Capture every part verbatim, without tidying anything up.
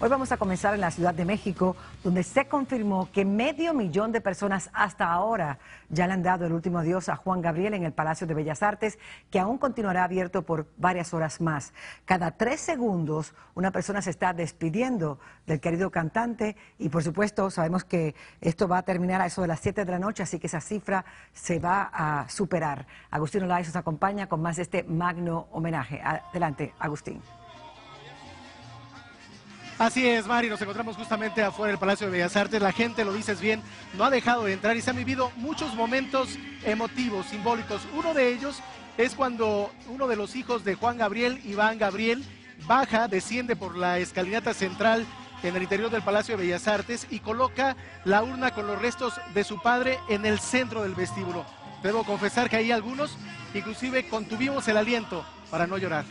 Hoy vamos a comenzar en la Ciudad de México, donde se confirmó que medio millón de personas hasta ahora ya le han dado el último adiós a Juan Gabriel en el Palacio de Bellas Artes, que aún continuará abierto por varias horas más. Cada tres segundos una persona se está despidiendo del querido cantante y, por supuesto, sabemos que esto va a terminar a eso de las siete de la noche, así que esa cifra se va a superar. Agustín Olaiz nos acompaña con más de este magno homenaje. Adelante, Agustín. Así es, Mari, nos encontramos justamente afuera del Palacio de Bellas Artes. La gente, lo dices bien, no ha dejado de entrar y se han vivido muchos momentos emotivos, simbólicos. Uno de ellos es cuando uno de los hijos de Juan Gabriel, Iván Gabriel, baja, desciende por la escalinata central en el interior del Palacio de Bellas Artes y coloca la urna con los restos de su padre en el centro del vestíbulo. Debo confesar que ahí algunos, inclusive, contuvimos el aliento para no llorar.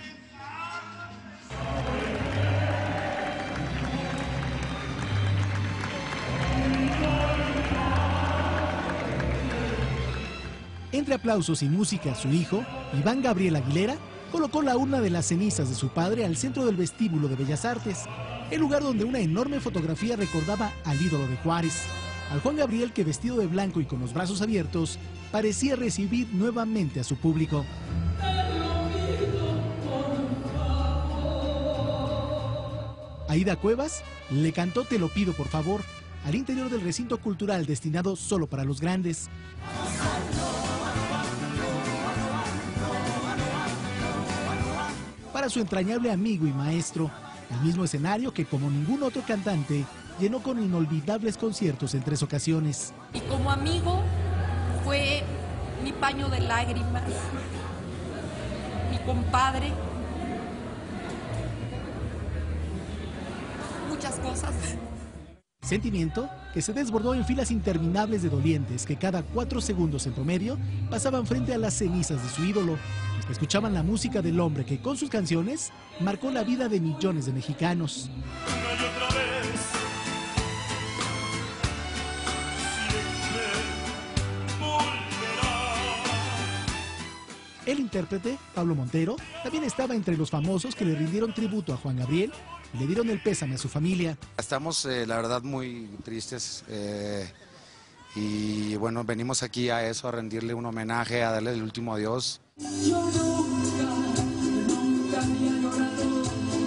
Entre aplausos y música, su hijo, Iván Gabriel Aguilera, colocó la urna de las cenizas de su padre al centro del vestíbulo de Bellas Artes, el lugar donde una enorme fotografía recordaba al ídolo de Juárez, al Juan Gabriel que, vestido de blanco y con los brazos abiertos, parecía recibir nuevamente a su público. Aida Cuevas le cantó "Te lo pido por favor" al interior del recinto cultural destinado solo para los grandes. Para su entrañable amigo y maestro, el mismo escenario que, como ningún otro cantante, llenó con inolvidables conciertos en tres ocasiones. Y como amigo fue mi paño de lágrimas, mi compadre, muchas cosas. Sentimiento que se desbordó en filas interminables de dolientes que cada cuatro segundos en promedio pasaban frente a las cenizas de su ídolo. Escuchaban la música del hombre que, con sus canciones, marcó la vida de millones de mexicanos. El intérprete, Pablo Montero, también estaba entre los famosos que le rindieron tributo a Juan Gabriel y le dieron el pésame a su familia. Estamos, eh, la verdad, muy tristes eh, y bueno, venimos aquí a eso, a rendirle un homenaje, a darle el último adiós. Yo nunca, nunca había llorado.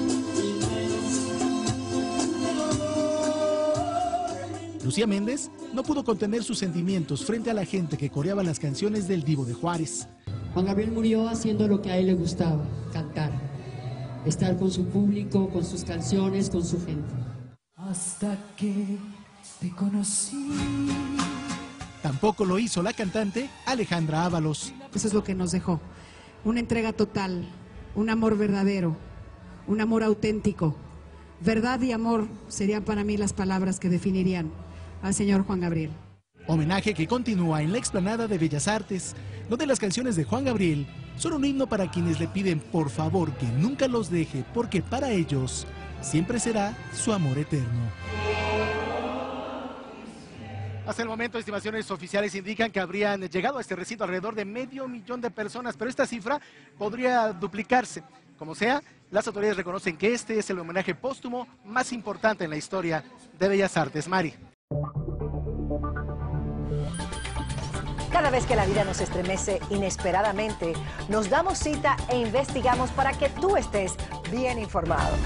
Lucía Méndez no pudo contener sus sentimientos frente a la gente que coreaba las canciones del divo de Juárez. Juan Gabriel murió haciendo lo que a él le gustaba, cantar, estar con su público, con sus canciones, con su gente. Hasta que te conocí. Tampoco lo hizo la cantante Alejandra Ábalos. Eso es lo que nos dejó, una entrega total, un amor verdadero, un amor auténtico. Verdad y amor serían para mí las palabras que definirían al señor Juan Gabriel. Homenaje que continúa en la explanada de Bellas Artes, donde las canciones de Juan Gabriel son un himno para quienes le piden por favor que nunca los deje, porque para ellos siempre será su amor eterno. Hasta el momento, estimaciones oficiales indican que habrían llegado a este recinto alrededor de medio millón de personas, pero esta cifra podría duplicarse. Como sea, las autoridades reconocen que este es el homenaje póstumo más importante en la historia de Bellas Artes. Mari. Cada vez que la vida nos estremece inesperadamente, nos damos cita e investigamos para que tú estés bien informado.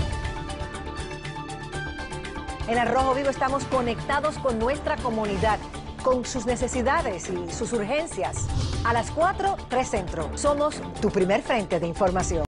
En Al Rojo Vivo estamos conectados con nuestra comunidad, con sus necesidades y sus urgencias. A las cuatro, tres Centro. Somos tu primer frente de información.